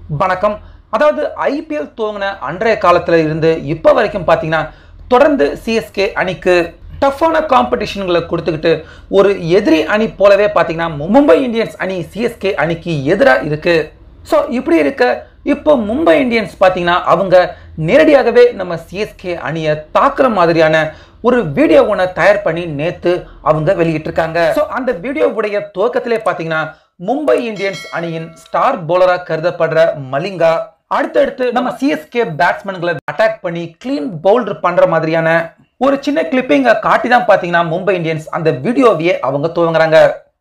வணக்கம். அதாவது ஐபிஎல் துவங்கின அன்றைய காலத்துல இருந்து இப்ப வரைக்கும் பாத்தீங்கன்னா தொடர்ந்து சிஎஸ்கே அணிக்கு டஃப்பான காம்படிஷன்களை கொடுத்துக்கிட்டு ஒரு எதிரி அணி போலவே பாத்தீங்கன்னா மும்பை இந்தியன்ஸ் அணி சிஎஸ்கே அணிக்கு எதிராக இருக்கு. ஸோ இப்படி இருக்க இப்போ மும்பை இந்தியன்ஸ் பாத்தீங்கன்னா அவங்க நேரடியாகவே நம்ம சிஎஸ்கே அணியை தாக்குற மாதிரியான ஒரு வீடியோ ஒன்று தயார் பண்ணி நேத்து அவங்க வெளியிட்டிருக்காங்க. ஸோ அந்த வீடியோவுடைய துவக்கத்திலே பாத்தீங்கன்னா மும்பை இந்தியன்ஸ் அணியின் ஸ்டார் பவுலரா கருதப்படுற மலிங்கா அடுத்தடுத்து நம்ம சிஎஸ்கே பேட்ஸ்மேன்களை அட்டாக் பண்ணி கிளீன் பவுல்டர் பண்ற மாதிரியான ஒரு சின்ன கிளிப்பிங்க காட்டி தான் பாத்தீங்கன்னா மும்பை இந்தியன்ஸ் அந்த வீடியோவையே அவங்க துவங்குறாங்க.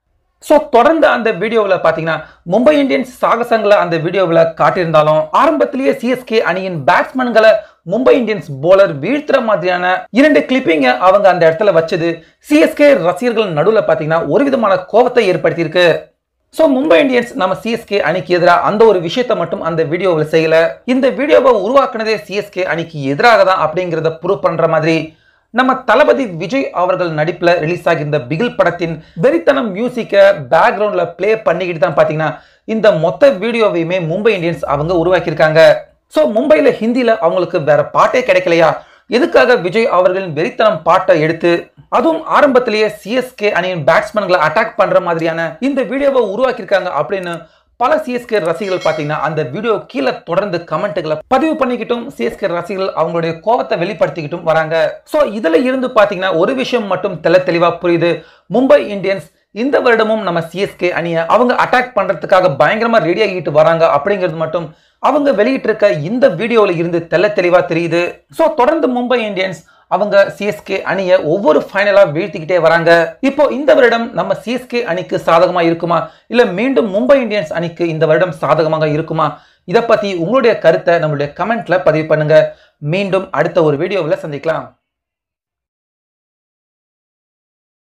ஸோ தொடர்ந்து அந்த வீடியோவில் பார்த்தீங்கன்னா மும்பை இந்தியன்ஸ் சாகசங்களை அந்த வீடியோவில் காட்டியிருந்தாலும் ஆரம்பத்திலேயே சிஎஸ்கே அணியின் பேட்ஸ்மேன்களை மும்பை இந்தியன்ஸ் போலர் வீழ்த்துற மாதிரியான 2 கிளிப்பிங்க அவங்க அந்த இடத்துல வச்சது சிஎஸ்கே ரசிகர்கள் நடுவில் பார்த்தீங்கன்னா ஒரு விதமான கோபத்தை ஏற்படுத்தியிருக்கு. ஸோ மும்பை இந்தியன்ஸ் நம்ம சிஎஸ்கே அணிக்கு எதிராக அந்த ஒரு விஷயத்தை மட்டும் அந்த வீடியோவில் செய்யல. இந்த வீடியோவை உருவாக்குனதே சிஎஸ்கே அணிக்கு எதிராக தான் அப்படிங்கிறத ப்ரூவ் பண்ற மாதிரி நம்ம தளபதி விஜய் அவர்கள் நடிப்புல ரிலீஸ் ஆகி இந்த பிகில் படத்தின் வெறித்தனம் மியூசிக்கை பேக்ரவுண்ட்ல பிளே பண்ணிக்கிட்டு தான் பாத்தீங்கன்னா இந்த மொத்த வீடியோவையுமே மும்பை இந்தியன்ஸ் அவங்க உருவாக்கியிருக்காங்க. ஸோ மும்பையில ஹிந்தியில அவங்களுக்கு வேற பாட்டே கிடைக்கலையா, எதுக்காக விஜய் அவர்களின் வெறித்தனம் பாட்டை எடுத்து அதுவும் ஆரம்பத்திலேயே சிஎஸ்கே அணியின் பேட்ஸ்மேன்களை அட்டாக் பண்ற மாதிரியான இந்த வீடியோவை உருவாக்கியிருக்காங்க அப்படின்னு பல சிஎஸ்கே ரசிகர்கள் பாத்தீங்கன்னா அந்த வீடியோ கீழே தொடர்ந்து கமெண்ட்களை பதிவு பண்ணிக்கிட்டும் சிஎஸ்கே ரசிகர்கள் அவங்களுடைய கோபத்தை வெளிப்படுத்திக்கிட்டும் வராங்க. சோ இதுல இருந்து பாத்தீங்கன்னா ஒரு விஷயம் மட்டும் தெளிவா புரியுது. மும்பை இந்தியன்ஸ் இந்த வருடமும் நம்ம சிஎஸ்கே அணியை அவங்க அட்டாக் பண்றதுக்காக பயங்கரமா ரெடி ஆகிட்டு வராங்க அப்படிங்கிறது மட்டும் அவங்க வெளியிட்டிருக்க இந்த வீடியோல இருந்து தெளிவா தெரியுது. சோ தொடர்ந்து மும்பை இந்தியன்ஸ் அவங்க சிஎஸ்கே அணியை ஒவ்வொரு ஃபைனலா வீழ்த்திக்கிட்டே வராங்க. இப்போ இந்த வருடம் நம்ம சிஎஸ்கே அணிக்கு சாதகமா இருக்குமா, இல்ல மீண்டும் மும்பை இந்தியன்ஸ் அணிக்கு இந்த வருடம் சாதகமாக இருக்குமா, இதை பத்தி உங்களுடைய கருத்தை நம்மளுடைய கமெண்ட்ல பதிவு பண்ணுங்க. மீண்டும் அடுத்த ஒரு வீடியோவில் சந்திக்கலாம்.